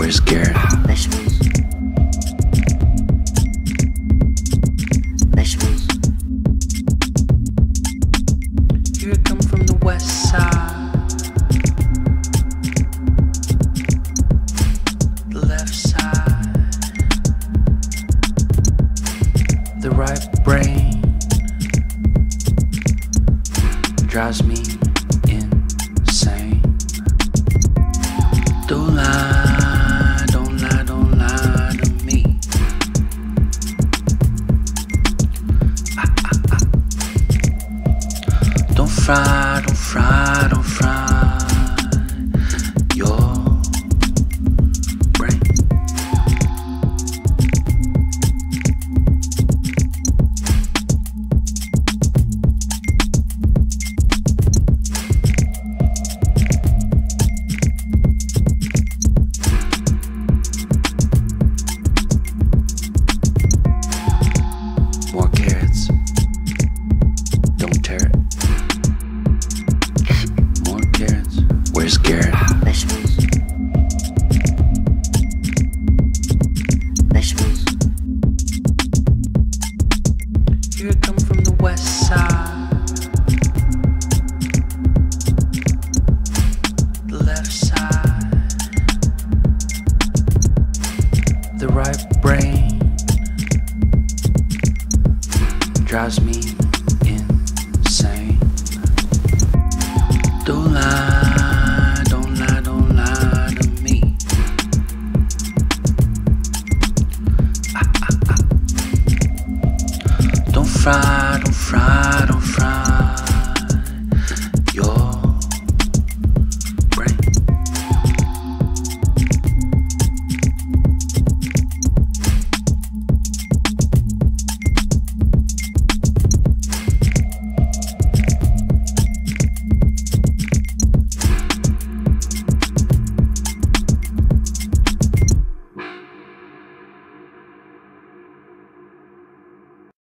Where's Garrett? Vegetables. Vegetables. Here I come from the west side, the left side, the right brain drives me insane. Don't lie, don't lie, don't lie to me. Don't fry, don't fry, don't fry your brain. More carrots, don't tear it. More carrots. Where's Garrett? Vegetables. Vegetables. Here I come from the west side, the left side, the right brain drives me insane. Don't lie, don't lie, don't lie to me. Don't fry,